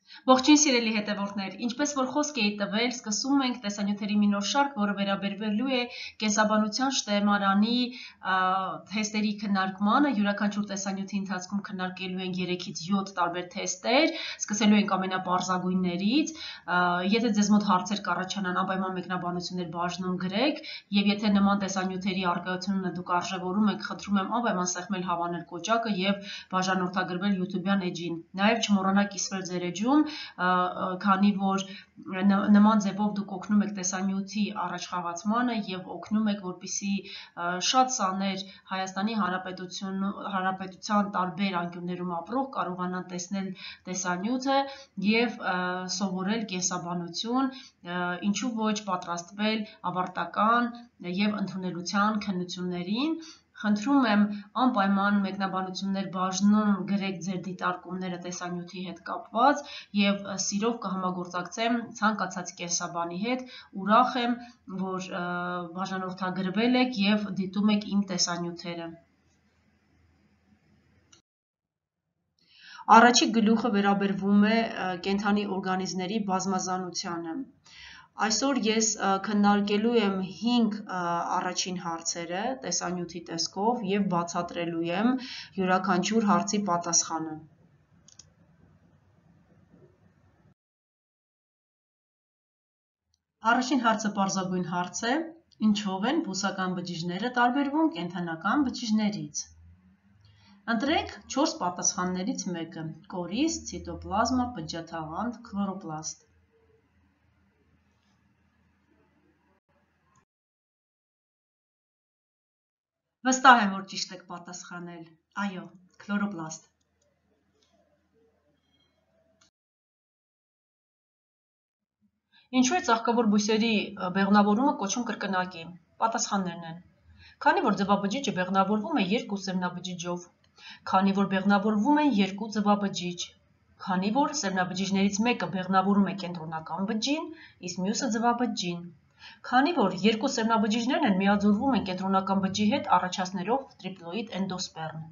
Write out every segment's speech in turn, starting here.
Ողջույն սիրելի հետևորդներ, ինչպես որ խոսք էի տվել, սկսում ենք տեսանյութերի մի նոր շարք, որը վերաբերվելու է կենսաբանության շտեմարանի թեստերի քննարկմանը։ Յուրաքանչյուր տեսանյութի ընթացքում քննարկելու ենք 3-ից 7 տարբեր թեստեր, սկսելու ենք ամենապարզագույններից։ Եթե ձեզ մոտ հարցեր կառաջանան, անպայման մեկնաբանություններ բաժնում գրեք, եւ եթե նման տեսանյութերի առկայությունը դուք արժևորում եք, խնդրում եմ անպայման սեղմել հավանել կոճակը եւ բաժանորդագրվել YouTube-յան էջին։ Նաեւ չմոռանաք կիսվել ձեր էջում, քանի որ նման ձևով դուք օգնում եք տեսանյութի առաջխաղացմանը եւ օգնում եք, որպեսզի շատ սաներ Հայաստանի Հանրապետության տարբեր անկյուններում ապրող կարողանան տեսնել տեսանյութը եւ սովորել կենսաբանություն, ինչու ոչ պատրաստվել ավարտական եւ ընդունելության քննություններին։ Խնդրում եմ անպայման մեկնաբանություններ բաժնում գրեք ձեր դիտարկումները տեսանյութի հետ կապված եւ սիրով կհամագործակցեմ ցանկացած կենսաբանի հետ, ուրախ եմ, որ բաժանորդագրվել եք եւ դիտում եք իմ տեսանյութերը։ Առաջի գլուխը վերաբերվում է կենդանի օրգանիզմների բազմազանությանը։ Այսօր ես քննարկելու եմ 5 առաջին հարցերը տեսանյութի տեսքով եւ բացատրելու եմ յուրաքանչյուր հարցի պատասխանը։ Առաջին հարցը պարզագույն հարց է. ինչով են բուսական բջիջները տարբերվում կենդանական բջիջներից։ Ընտրեք 4 պատասխաններից մեկը՝ կորիզ, ցիտոպլազմա, բջջաթաղանթ, քլորոպլաստ։ Վստահ եմ, որ ճիշտ եք պատասխանել։ Այո, քլորոպլաստ։ Ինչու է ծաղկավոր բույսերի բեղմնավորումը կոչվում կրկնակի։ Պատասխաններն են. քանի որ ձվաբջիջը բեղմնավորվում է 2 սերմնաբջիջով, քանի որ բեղմնավորվում են 2 ձվաբջիջ, քանի որ սերմնաբջիջներից մեկը բեղմնավորում է կենտրոնական բջջին, իսկ մյուսը ձվաբջջին, քանի որ 2 սերմնաբջիջներն են միաձուլվում են կենտրոնական բջջի հետ առաջացնելով տրիպլոիդ էնդոսպերմ։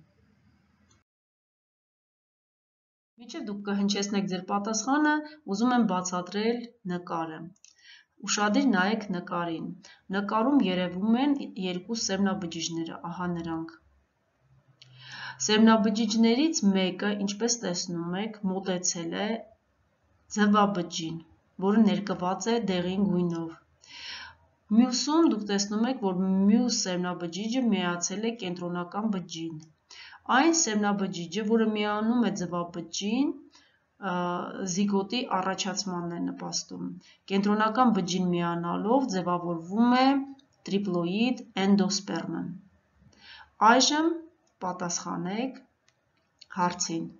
Մինչև դուք կհնչեցնեք ձեր պատասխանը, ուզում եմ բացատրել նկարը։ Ուշադիր նայեք նկարին։ Նկարում երևում են 2 սերմնաբջիջները, ահա նրանք։ Սերմնաբջիջներից մեկը, ինչպես տեսնում եք, մոտեցել է ձվաբջջին, որը ներկված է դեղին գույնով։ Մյուսում դուք տեսնում եք, որ մյուս սերմնաբջիջը միացել է կենտրոնական բջջին։ Այն սերմնաբջիջը, որը միանում է ձվաբջջին, զիգոտի առաջացմանն է նպաստում։ Կենտրոնական բջջին միանալով ձևավորվում է տրիպլոիդ էնդոսպերմը։ Այժմ պատասխանեք հարցին։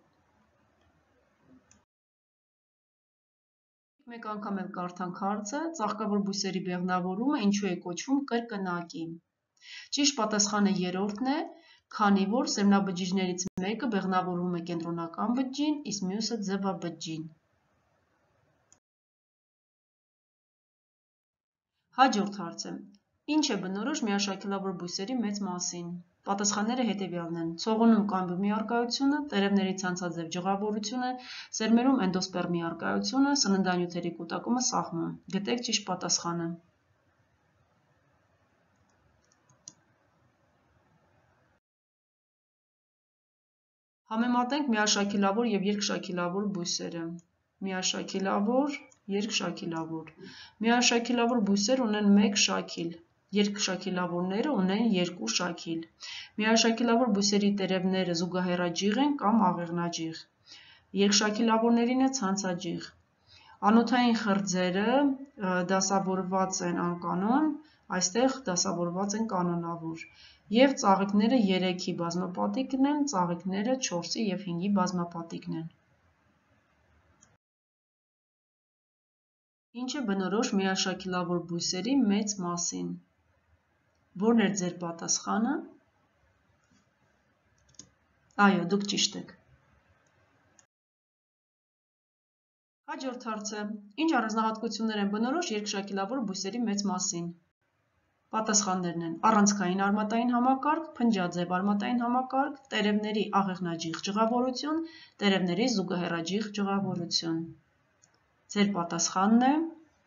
Մեկ անգամ էլ կարդանք հարցը, ծաղկավոր բույսերի բեղմնավորումը ինչու է կոչվում կրկնակի։ Ճիշտ պատասխանը երրորդն է, քանի որ սերմնաբջիջներից մեկը բեղմնավորվում է կենտրոնական բջջին, իսկ մյուսը ձվաբջջին։ Հաջորդ հարցը. ինչ է բնորոշ միաշաքելավոր բույսերի մեծ մասին։ Պատասխանները հետևյալն են. ցողունում կամբիումի առկայությունը, տերևների ցանցաձև ջղավորությունը, սերմերում էնդոսպերմի առկայությունը, սննդանյութերի կուտակումը սաղմում։ Գտեք ճիշտ պատասխանը։ Համեմատենք միաշաքելավոր եւ երկշաքելավոր բույսերը։ Միաշաքելավոր, երկշաքելավոր։ Միաշաքելավոր բույսեր ունեն 1 շաքիլ, երկշաքելավորները ունեն 2 շաքիլ։ Միաշաքելավոր բույսերի տերևները զուգահեռաջիղ են կամ աղեղնաջիղ։ Երկշաքելավորներինը ցանցաջիղ։ Անոթային խրձերը դասավորված են անկանոն, այստեղ դասավորված են կանոնավոր։ Եվ ծաղիկները 3-ի բազմապատիկն են, ծաղիկները 4-ի եւ 5-ի բազմապատիկն են։ Ինչ է բնորոշ միաշաքելավոր բույսերի մեծ մասին։ Որն էր ձեր պատասխանը։ Այո, դուք ճիշտ եք։ Հաջորդ հարցը. ինչ առանձնահատկություններ են բնորոշ երկշաքելավոր բույսերի մեծ մասին։ Պատասխաններն են առանցքային արմատային համակարգ, փնջաձև արմատային համակարգ, տերևների աղեղնաջիղ ջղավորություն, տերևների զուգահեռաջիղ ջղավորություն։ Ձեր պատասխանն է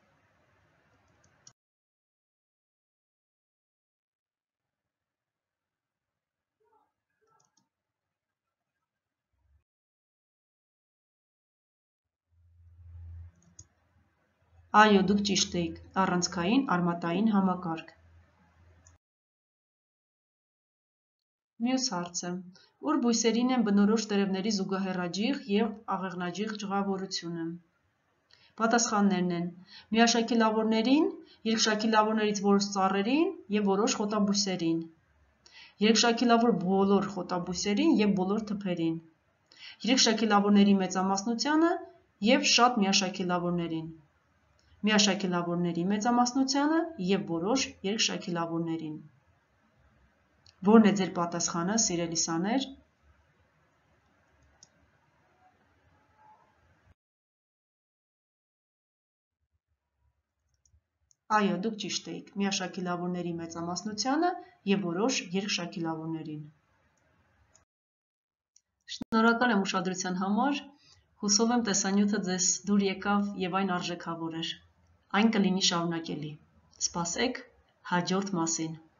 Այո, դուք ճիշտ էիք, առանցքային արմատային համակարգ։ Մյուս հարցը. Ուր բույսերին են բնորոշ տերևների զուգահեռաջիղ և աղեղնաջիղ ճղավորությունը։ Պատասխաններն են միաշաքիլավորներին, երկշաքիլավորներից որոշ ծառերին և որոշ խոտաբույսերին, երկշաքիլավոր բոլոր խոտաբույսերին և բոլոր թփերին, երկշաքիլավորների մեծամասնությանը և շատ միաշաքիլավորներին, միաշաքիլավորների մեծամասնությանը և որոշ երկշաքիլավորներին։ Որն է ձեր պատասխանը, սիրելի սաներ։ Այո, դուք ճիշտ էիք, միաշաքիլավորների մեծամասնությանը և որոշ երկշաքիլավորներին։ Շնորհակալ եմ ուշադրության համար, հուսով եմ տեսանյութը ձեզ դուր եկավ և այն արժեքավոր էր։ Այն կլինի շարունակելի։ Սպասեք հաջորդ մասին։